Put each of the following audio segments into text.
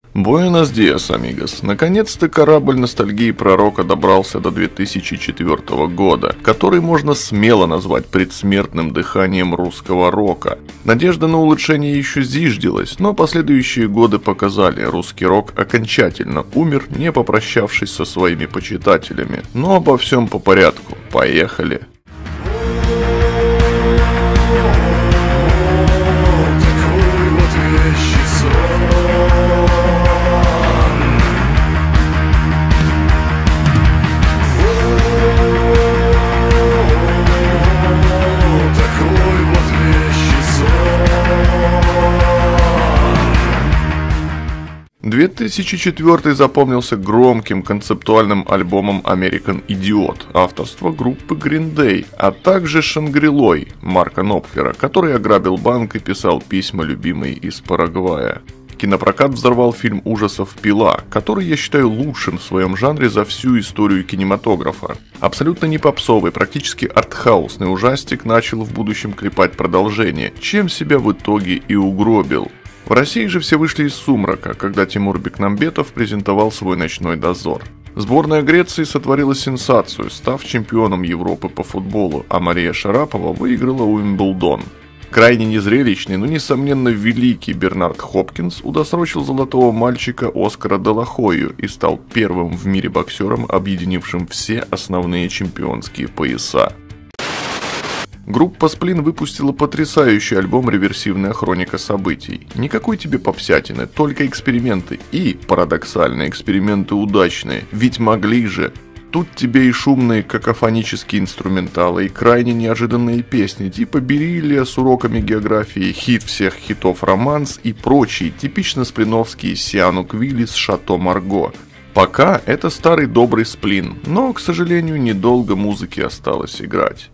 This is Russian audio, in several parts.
Буэнос диас, амигос. Наконец-то корабль ностальгии пророка добрался до 2004 года, который можно смело назвать предсмертным дыханием русского рока. Надежда на улучшение еще зиждилась, но последующие годы показали, русский рок окончательно умер, не попрощавшись со своими почитателями. Но обо всем по порядку. Поехали! — 2004 запомнился громким концептуальным альбомом American Idiot авторства группы Green Day, а также «Шангрилой» Марка Нопфлера, который ограбил банк и писал письма любимой из Парагвая. Кинопрокат взорвал фильм ужасов «Пила», который я считаю лучшим в своем жанре за всю историю кинематографа. Абсолютно не попсовый, практически артхаусный ужастик начал в будущем клепать продолжение, чем себя в итоге и угробил. В России же все вышли из сумрака, когда Тимур Бекмамбетов презентовал свой «Ночной дозор». Сборная Греции сотворила сенсацию, став чемпионом Европы по футболу, а Мария Шарапова выиграла Уимблдон. Крайне незрелищный, но несомненно великий Бернард Хопкинс удосрочил золотого мальчика Оскара де ла Хойю и стал первым в мире боксером, объединившим все основные чемпионские пояса. Группа Сплин выпустила потрясающий альбом «Реверсивная хроника событий». Никакой тебе попсятины, только эксперименты. И, парадоксально, эксперименты удачные. Ведь могли же. Тут тебе и шумные какофонические инструменталы, и крайне неожиданные песни, типа «Бериллия» с уроками географии, хит всех хитов «Романс» и прочие, типично сплиновские «Сианук Виллис», «Шато Марго». Пока это старый добрый Сплин, но, к сожалению, недолго музыки осталось играть.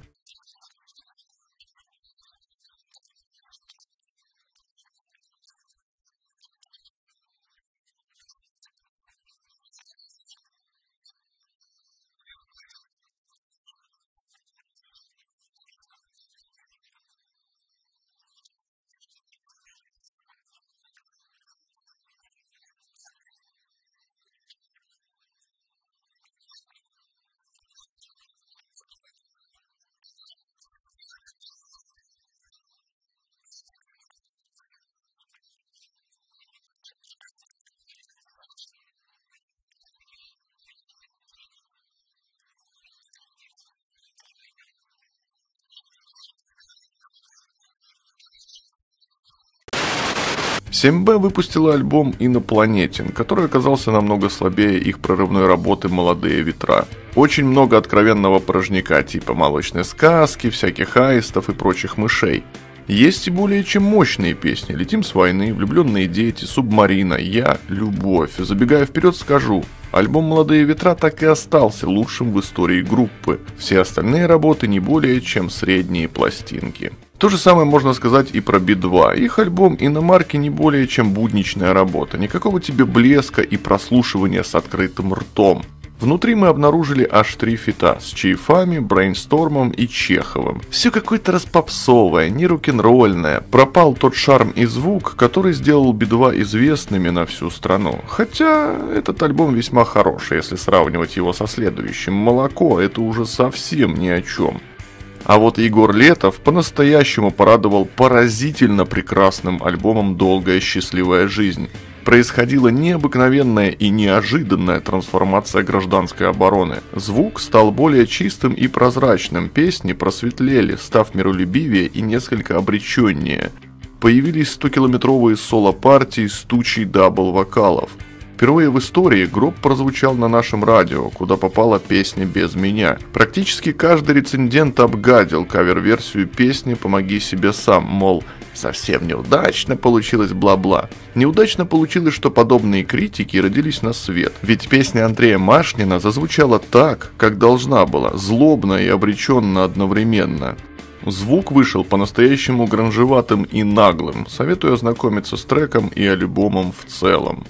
Сембе выпустила альбом «Инопланетен», который оказался намного слабее их прорывной работы «Молодые ветра». Очень много откровенного порожняка типа «Молочной сказки», всяких аистов и прочих мышей. Есть и более чем мощные песни: «Летим с войны», «Влюбленные дети», «Субмарина», «Я», «Любовь». Забегая вперед, скажу, альбом «Молодые ветра» так и остался лучшим в истории группы. Все остальные работы не более чем средние пластинки. То же самое можно сказать и про Би-2. Их альбом «Иномарки» не более чем будничная работа. Никакого тебе блеска и прослушивания с открытым ртом. Внутри мы обнаружили аж 3 фита с Чайфами, Брейнстормом и Чеховым. Все какое-то распопсовое, не рок-н-ролльное. Пропал тот шарм и звук, который сделал Би-2 известными на всю страну. Хотя этот альбом весьма хороший, если сравнивать его со следующим. «Молоко» — это уже совсем ни о чем. А вот Егор Летов по-настоящему порадовал поразительно прекрасным альбомом «Долгая счастливая жизнь». Происходила необыкновенная и неожиданная трансформация гражданской обороны. Звук стал более чистым и прозрачным, песни просветлели, став миролюбивее и несколько обреченнее. Появились 100-километровые соло-партии с тучей дабл-вокалов. Впервые в истории гроб прозвучал на нашем радио, куда попала песня «Без меня». Практически каждый рецензент обгадил кавер-версию песни «Помоги себе сам», мол, совсем неудачно получилось бла-бла. Неудачно получилось, что подобные критики родились на свет. Ведь песня Андрея Машнина зазвучала так, как должна была, злобно и обреченно одновременно. Звук вышел по-настоящему гранжеватым и наглым. Советую ознакомиться с треком и альбомом в целом.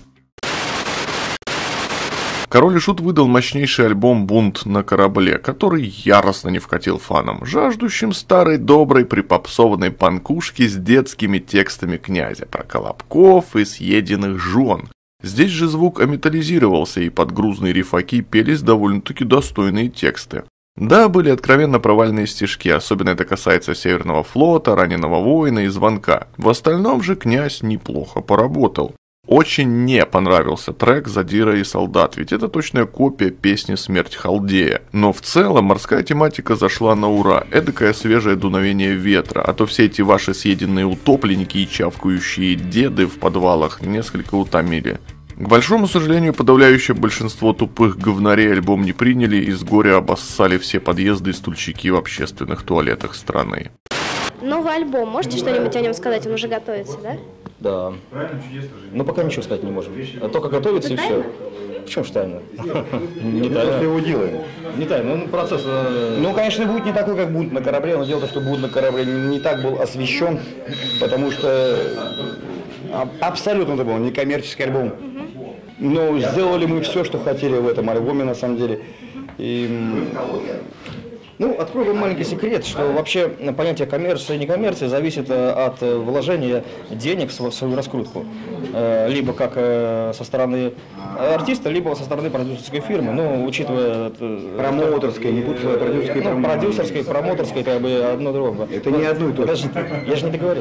Король и Шут выдал мощнейший альбом «Бунт на корабле», который яростно не вкатил фанам, жаждущим старой доброй припопсованной панкушки с детскими текстами князя про колобков и съеденных жен. Здесь же звук аметаллизировался, и под грузные рифаки пелись довольно-таки достойные тексты. Да, были откровенно провальные стишки, особенно это касается Северного флота, Раненого воина и Звонка. В остальном же князь неплохо поработал. Очень не понравился трек «Задира и солдат», ведь это точная копия песни «Смерть Халдея». Но в целом морская тематика зашла на ура, эдакое свежее дуновение ветра, а то все эти ваши съеденные утопленники и чавкающие деды в подвалах несколько утомили. К большому сожалению, подавляющее большинство тупых говнарей альбом не приняли и с горя обоссали все подъезды и стульчики в общественных туалетах страны. Новый альбом, можете что-нибудь о нем сказать? Он уже готовится, да? Да. Но пока ничего сказать не можем. А только готовится и все. В чем ж тайна? Не тайна. Его делаем. Не тайна, ну процесс... Ну, конечно, будет не такой, как «Бунт на корабле», но дело в том, что «Бунт на корабле» не так был освещен, потому что абсолютно это был некоммерческий альбом. Но сделали мы все, что хотели в этом альбоме, на самом деле. И... Ну, открою вам маленький секрет, что вообще понятие коммерции и некоммерции зависит от вложения денег в свою раскрутку. Либо как со стороны артиста, либо со стороны продюсерской фирмы. Ну, учитывая... Промоутерской, не будь продюсерской. Ну, продюсерской, промоутерской, как бы одно другое. Это не одно и то же. Я же не договорил.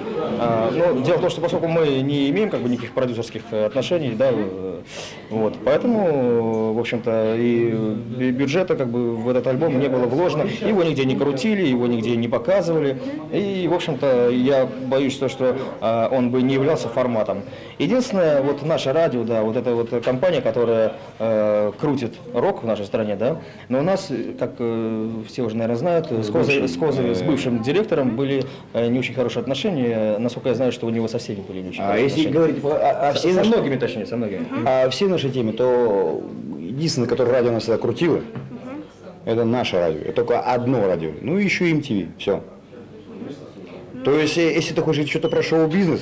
Но дело в том, что поскольку мы не имеем как бы никаких продюсерских отношений, да, вот, поэтому, в общем-то, и бюджета как бы в этот альбом не было вложено, его нигде не крутили, его нигде не показывали, и, в общем-то, я боюсь, что он бы не являлся форматом. Единственное, вот наше радио, да, вот эта вот компания, которая крутит рок в нашей стране, да, но у нас, как все уже, наверное, знают, с бывшим директором были не очень хорошие отношения. Насколько я знаю, что у него со всеми были не очень хорошие если говорить со многими, точнее, со многими. О всей нашей теме, то единственное, которое радио нас всегда крутило, это наше радио. Это только одно радио. Ну и еще MTV. Все. То есть, если ты хочешь что-то про шоу-бизнес,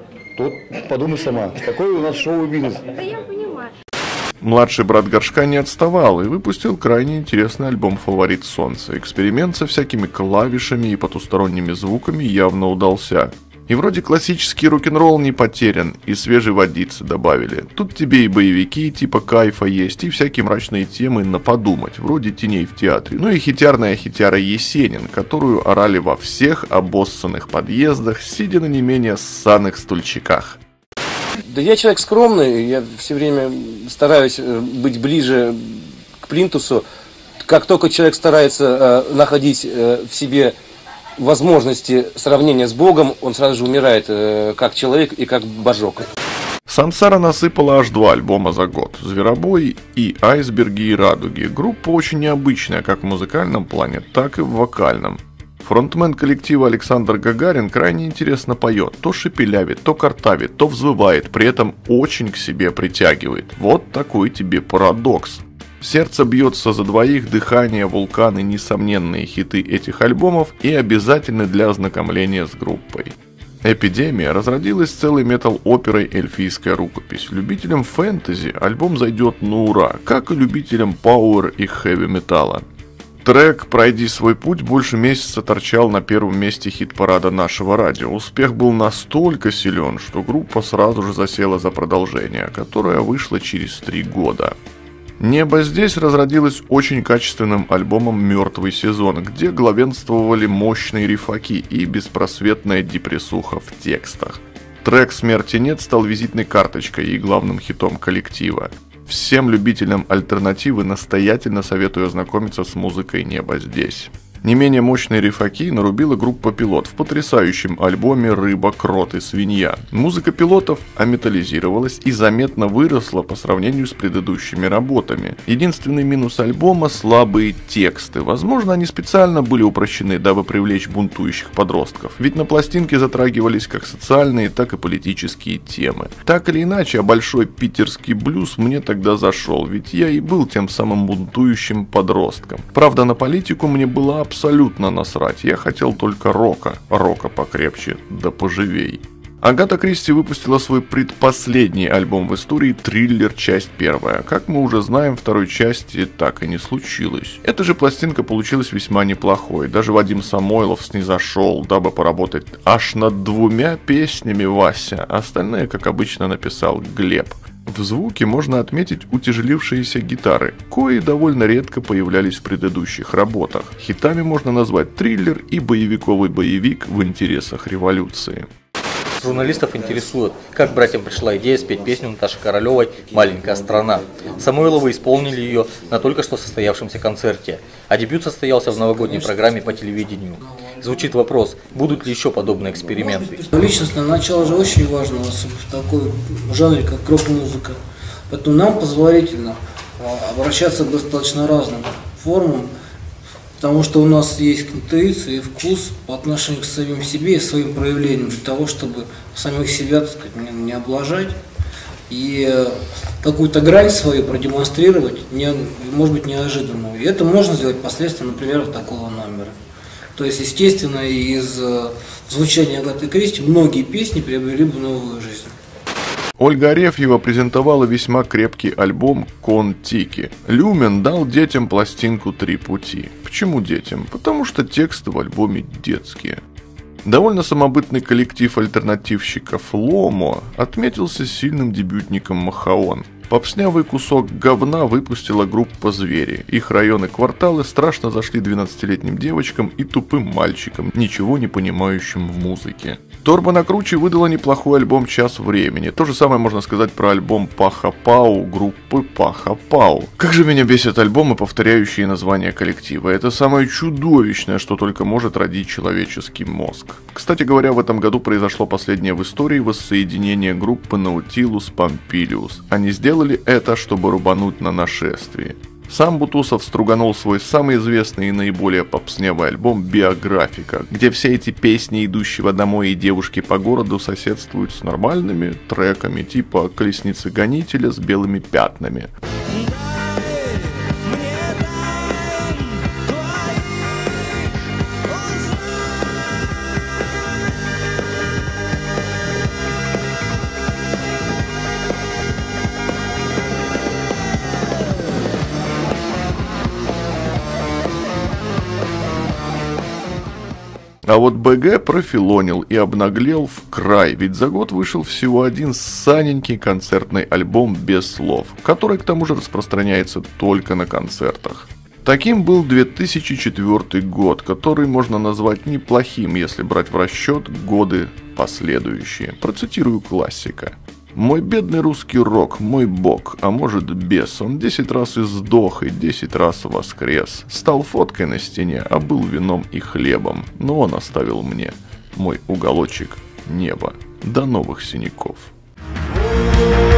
то подумай сама, какой у нас шоу-бизнес. Да я понимаю. Младший брат Горшка не отставал и выпустил крайне интересный альбом «Фаворит солнца». Эксперимент со всякими клавишами и потусторонними звуками явно удался. И вроде классический рок-н-ролл не потерян, и свежей водицы добавили. Тут тебе и боевики типа «Кайфа» есть, и всякие мрачные темы на подумать, вроде «Теней в театре». Ну и хитярная хитяра Есенин, которую орали во всех обоссанных подъездах, сидя на не менее ссаных стульчиках. Да я человек скромный, я все время стараюсь быть ближе к плинтусу. Как только человек старается находить в себе возможности сравнения с Богом, он сразу же умирает как человек и как божок. Сансара насыпала аж 2 альбома за год. «Зверобой» и «Айсберги и радуги». Группа очень необычная как в музыкальном плане, так и в вокальном. Фронтмен коллектива Александр Гагарин крайне интересно поет, то шепелявит, то картавит, то взвывает, при этом очень к себе притягивает. Вот такой тебе парадокс. Сердце бьется за двоих, дыхание, вулканы, несомненные хиты этих альбомов и обязательны для ознакомления с группой. «Эпидемия» разродилась целой метал-оперой «Эльфийская рукопись». Любителям фэнтези альбом зайдет на ура, как и любителям пауэр и хэви-металла. Трек «Пройди свой путь» больше месяца торчал на первом месте хит-парада нашего радио. Успех был настолько силен, что группа сразу же засела за продолжение, которое вышло через 3 года. «Небо здесь» разродилось очень качественным альбомом «Мертвый сезон», где главенствовали мощные рифаки и беспросветная депрессуха в текстах. Трек «Смерти нет» стал визитной карточкой и главным хитом коллектива. Всем любителям альтернативы настоятельно советую ознакомиться с музыкой «Небо здесь». Не менее мощные рифаки нарубила группа «Пилот» в потрясающем альбоме «Рыба, крот и свинья». Музыка «Пилотов» аметаллизировалась и заметно выросла по сравнению с предыдущими работами. Единственный минус альбома – слабые тексты. Возможно, они специально были упрощены, дабы привлечь бунтующих подростков. Ведь на пластинке затрагивались как социальные, так и политические темы. Так или иначе, а большой питерский блюз мне тогда зашел, ведь я и был тем самым бунтующим подростком. Правда, на политику мне было абсолютно насрать, я хотел только рока покрепче да поживей. Агата Кристи выпустила свой предпоследний альбом в истории «Триллер. Часть первая». Как мы уже знаем, второй части так и не случилось. Эта же пластинка получилась весьма неплохой. Даже Вадим Самойлов снизошел, дабы поработать аж над 2 песнями Вася. Остальные, как обычно, написал Глеб. В звуке можно отметить утяжелившиеся гитары, кои довольно редко появлялись в предыдущих работах. Хитами можно назвать «Триллер» и боевиковый боевик в интересах революции. Журналистов интересует, как братьям пришла идея спеть песню Наташи Королевой «Маленькая страна». Самойловы исполнили ее на только что состоявшемся концерте, а дебют состоялся в новогодней программе по телевидению. Звучит вопрос, будут ли еще подобные эксперименты. Личностное начало же очень важно, особенно в такой жанре, как рок-музыка. Поэтому нам позволительно обращаться к достаточно разным формам, потому что у нас есть интуиция и вкус по отношению к самим себе и своим проявлениям, для того, чтобы самих себя, так сказать, не облажать и какую-то грань свою продемонстрировать, может быть, неожиданную. И это можно сделать последствия, например, такого номера. То есть, естественно, из звучания Агаты Кристи многие песни приобрели бы новую жизнь. Ольга Арефьева презентовала весьма крепкий альбом «Кон-Тики». Люмен дал детям пластинку «Три пути». Почему детям? Потому что тексты в альбоме детские. Довольно самобытный коллектив альтернативщиков «Ломо» отметился сильным дебютником «Махаон». Попснявый кусок говна выпустила группа «Звери». Их районы кварталы страшно зашли 12-летним девочкам и тупым мальчикам, ничего не понимающим в музыке. Торба на круче выдала неплохой альбом «Час времени». То же самое можно сказать про альбом «Паха-Пау» группы «Паха-Пау». Как же меня бесят альбомы, повторяющие названия коллектива. Это самое чудовищное, что только может родить человеческий мозг. Кстати говоря, в этом году произошло последнее в истории воссоединение группы Nautilus Pompilius. Они сделали это, чтобы рубануть на нашествии. Сам Бутусов струганул свой самый известный и наиболее попсневый альбом «Биографика», где все эти песни идущего домой и девушки по городу соседствуют с нормальными треками типа «Колесницы гонителя» с белыми пятнами. А вот БГ профилонил и обнаглел в край, ведь за год вышел всего один саненький концертный альбом без слов, который к тому же распространяется только на концертах. Таким был 2004 год, который можно назвать неплохим, если брать в расчет годы последующие. Процитирую классика. «Мой бедный русский рок, мой бог, а может бес, он 10 раз и сдох, и 10 раз воскрес. Стал фоткой на стене, а был вином и хлебом, но он оставил мне мой уголочек неба. До новых синяков».